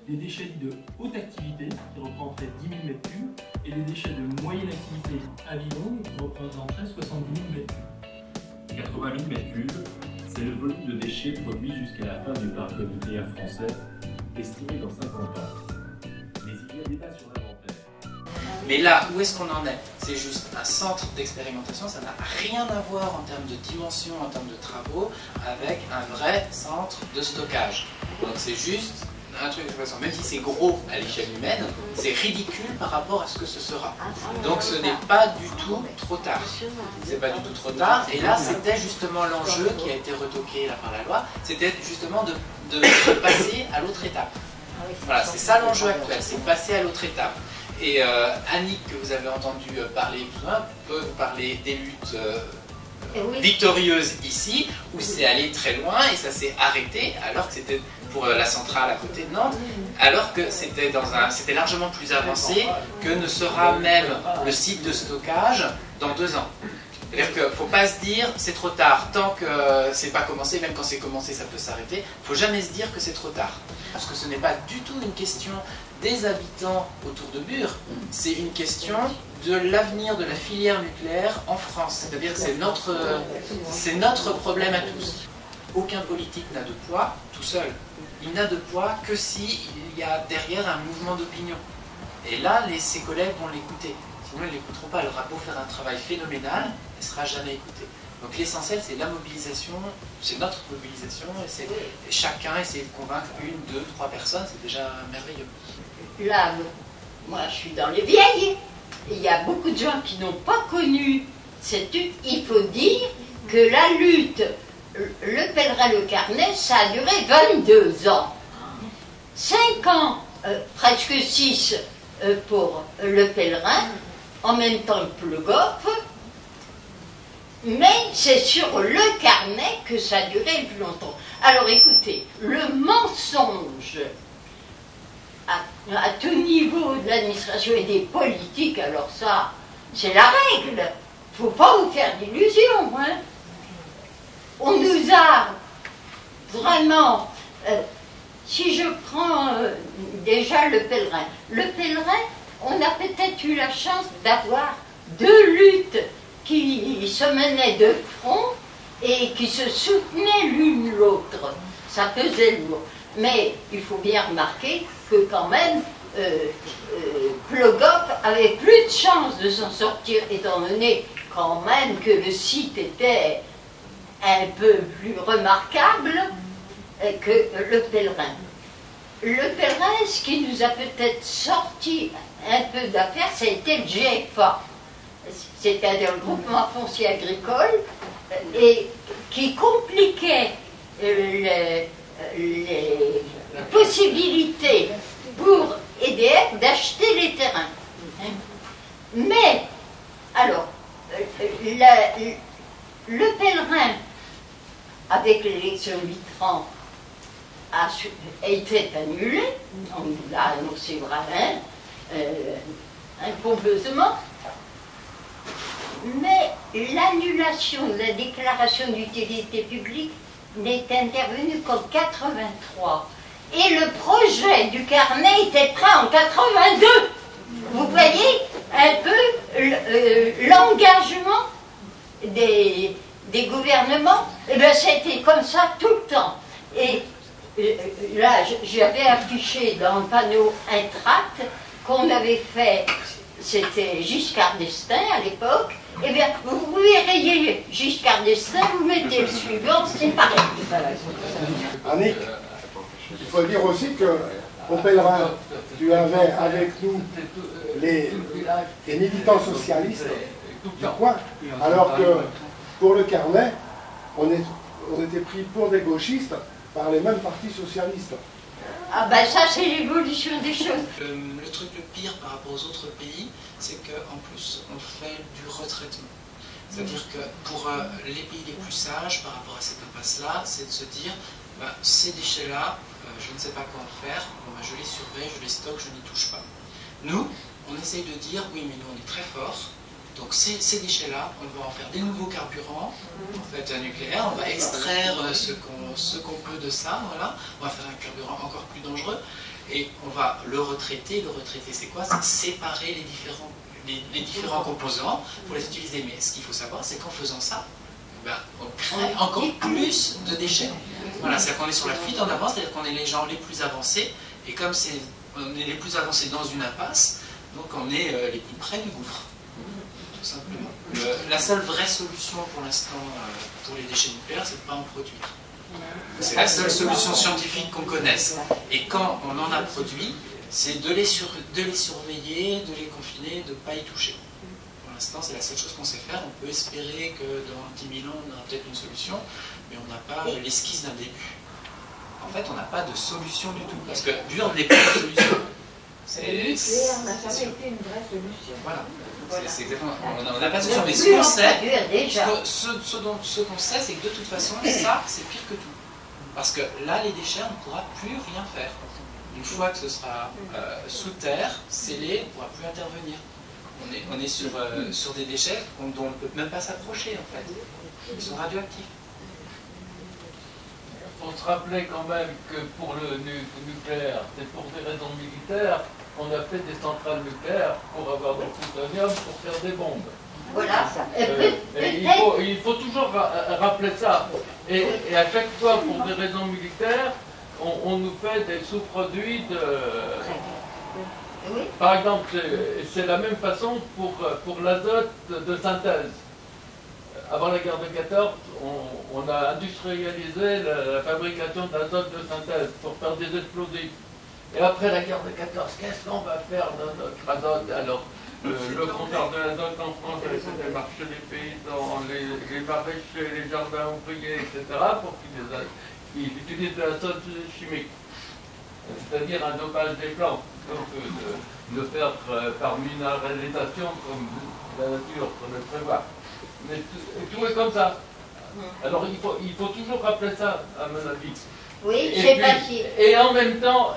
des déchets dits de haute activité, qui représenteraient 10 000 m3, et des déchets de moyenne activité à Vivonne, qui représenteraient 70 000 m3. 80 000 m3, c'est le volume de déchets produits jusqu'à la fin du parc nucléaire français, estimé dans 50 ans. Mais il y a débat sur l'inventaire. Mais là, où est-ce qu'on en est? C'est juste un centre d'expérimentation, ça n'a rien à voir en termes de dimension, en termes de travaux, avec un vrai centre de stockage. Donc c'est juste un truc de façon, même si c'est gros à l'échelle humaine, c'est ridicule par rapport à ce que ce sera. Donc ce n'est pas du tout trop tard. C'est pas du tout trop tard. Et là, c'était justement l'enjeu qui a été retoqué là, par la loi, c'était justement de passer à l'autre étape. Voilà, c'est ça l'enjeu actuel, c'est passer à l'autre étape. Et Annick, que vous avez entendu parler plus loin, peut vous parler des luttes victorieuses ici, où c'est allé très loin et ça s'est arrêté, alors que c'était pour la centrale à côté de Nantes, alors que c'était largement plus avancé que ne sera même le site de stockage dans 2 ans. C'est-à-dire qu'il ne faut pas se dire c'est trop tard, tant que c'est pas commencé, même quand c'est commencé ça peut s'arrêter, il ne faut jamais se dire que c'est trop tard. Parce que ce n'est pas du tout une question des habitants autour de Bure, c'est une question de l'avenir de la filière nucléaire en France. C'est-à-dire que c'est notre problème à tous. Aucun politique n'a de poids tout seul. Il n'a de poids que s'il y a derrière un mouvement d'opinion. Et là, ses collègues vont l'écouter. Sinon, ils ne l'écouteront pas. Elle aura beau faire un travail phénoménal, elle ne sera jamais écoutée. Donc l'essentiel, c'est la mobilisation, c'est notre mobilisation, et c'est chacun essayer de convaincre 1, 2, 3 personnes, c'est déjà merveilleux. Là, moi je suis dans les vieilles, il y a beaucoup de gens qui n'ont pas connu cette lutte. Il faut dire que la lutte, le pèlerin-le carnet, ça a duré 22 ans. 5 ans, presque 6 pour le pèlerin, en même temps que le golf. Mais c'est sur le carnet que ça a duré le plus longtemps. Alors écoutez, le mensonge à tout niveau de l'administration et des politiques, alors ça, c'est la règle. Il ne faut pas vous faire d'illusions. Hein. On nous a vraiment... si je prends déjà le pèlerin, on a peut-être eu la chance d'avoir 2 luttes qui se menaient de front et qui se soutenaient l'une l'autre. Ça pesait lourd. Mais il faut bien remarquer que quand même, Plogoff avait plus de chances de s'en sortir, étant donné quand même que le site était un peu plus remarquable que le pèlerin. Le pèlerin, ce qui nous a peut-être sorti un peu d'affaires, ça a été le GFA, c'est-à-dire le groupement foncier agricole, et qui compliquait les possibilités pour EDF d'acheter les terrains. Mais, alors, le pèlerin, avec l'élection de Mitterrand, a été annulé, on l'a annoncé vraiment pompeusement, mais l'annulation de la déclaration d'utilité publique n'est intervenue qu'en 83. Et le projet du carnet était prêt en 82. Vous voyez un peu l'engagement des gouvernements. Et bien c'était comme ça tout le temps. Et là, j'avais affiché dans le panneau un tract qu'on avait fait, c'était Giscard d'Estaing à l'époque. Eh bien, vous verriez Giscard d'Estaing, vous mettez le suivant, c'est pareil. Annick, il faut dire aussi que au pèlerin, tu avais avec nous les militants socialistes du coin, alors que pour le carnet, on était pris pour des gauchistes par les mêmes partis socialistes. Ah ben ça c'est l'évolution des choses. Le truc le pire par rapport aux autres pays, c'est qu'en plus on fait du retraitement. C'est-à-dire que pour les pays les plus sages par rapport à cette impasse-là, c'est de se dire, bah, ces déchets-là, je ne sais pas quoi en faire, bon, bah, je les surveille, je les stocke, je n'y touche pas. Nous, on essaye de dire, oui mais nous on est très forts, donc ces déchets-là, on va en faire des nouveaux carburants, en fait nucléaires, on va extraire ce qu'on peut de ça, voilà, on va faire un carburant encore plus dangereux, et on va le retraiter. Le retraiter, c'est quoi? C'est séparer les différents composants pour les utiliser. Mais ce qu'il faut savoir, c'est qu'en faisant ça, ben, on crée encore plus de déchets. Voilà, c'est-à-dire qu'on est sur la fuite en avant, c'est-à-dire qu'on est les gens les plus avancés, et comme on est les plus avancés dans une impasse, donc on est les plus près du gouffre, tout simplement. La seule vraie solution pour l'instant pour les déchets nucléaires, c'est de ne pas en produire. C'est la seule solution scientifique qu'on connaisse. Et quand on en a produit, c'est de les surveiller, de les confiner, de ne pas y toucher. Pour l'instant, c'est la seule chose qu'on sait faire. On peut espérer que dans 10 000 ans, on aura peut-être une solution, mais on n'a pas l'esquisse d'un début. En fait, on n'a pas de solution du tout, parce que Burn n'est pas une solution. Le nucléaire n'a jamais été une vraie solution. Voilà. C'est exactement. On n'a pas de solution, mais ce qu'on sait, c'est que de toute façon, ça, c'est pire que tout. Parce que là, les déchets, on ne pourra plus rien faire. Une fois que ce sera sous terre, scellé, on ne pourra plus intervenir. On est sur des déchets dont on ne peut même pas s'approcher, en fait. Ils sont radioactifs. Il faut se rappeler quand même que pour le nucléaire, c'est pour des raisons militaires, on a fait des centrales nucléaires pour avoir du plutonium pour faire des bombes. Voilà. Il faut toujours rappeler ça. Et à chaque fois, pour des raisons militaires, on nous fait des sous-produits de... Oui. Par exemple, c'est la même façon pour l'azote de synthèse. Avant la guerre de 14, on a industrialisé la fabrication d'azote de synthèse pour faire des explosifs. Et après la guerre de 14, qu'est-ce qu'on va faire de notre azote? Alors, le compteur de l'azote en France, c'était le marché des paysans, les maraîchers, les jardins ouvriers, etc., pour qu'ils utilisent de l'azote chimique. C'est-à-dire un dopage des plantes, donc de faire par minéralisation comme la nature pourrait prévoir. Mais tout est comme ça. Alors il faut toujours rappeler ça, à mon avis. Oui, c'est facile. Et en même temps,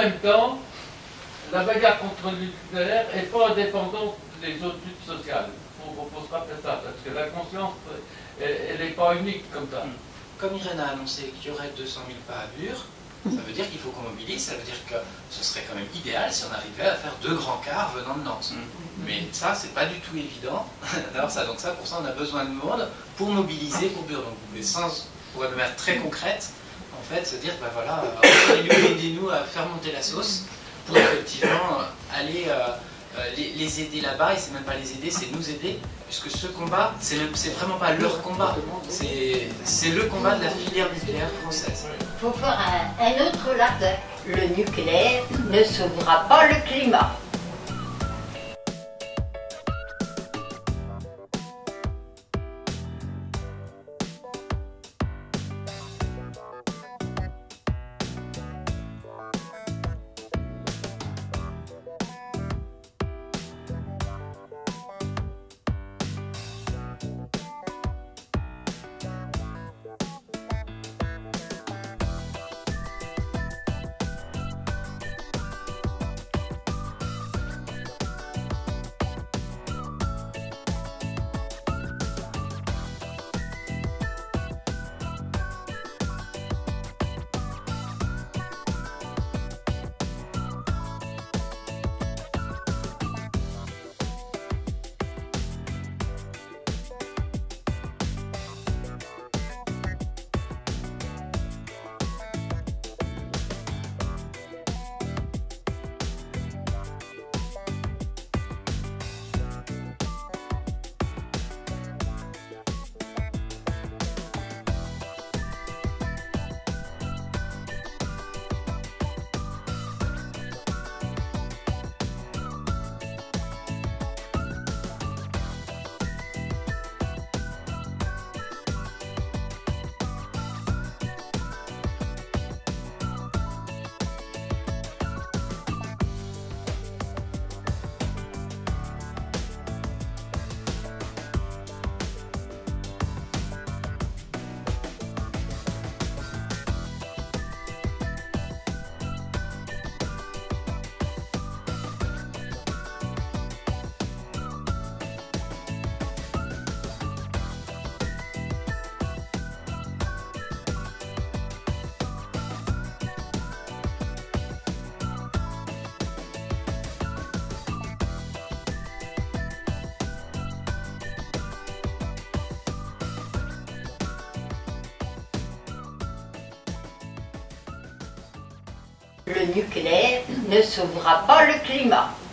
la bagarre contre le nucléaire n'est pas indépendante des autres luttes sociales. Il faut se rappeler ça, parce que la conscience, elle n'est pas unique comme ça. Comme Irène a annoncé qu'il y aurait 200 000 pas à Bure, ça veut dire qu'il faut qu'on mobilise, ça veut dire que ce serait quand même idéal si on arrivait à faire 2 grands quarts venant de Nantes. Mais ça, c'est pas du tout évident. Alors pour ça, on a besoin de monde pour mobiliser pour Bure. Donc, pour de manière très concrète, en fait, se dire, ben voilà, aidez-nous à faire monter la sauce pour effectivement aller les aider là-bas. Et c'est même pas les aider, c'est nous aider, puisque ce combat, c'est vraiment pas leur combat, c'est le combat de la filière nucléaire française. Il faut faire un autre latin. Le nucléaire ne sauvera pas le climat. Le nucléaire ne sauvera pas le climat.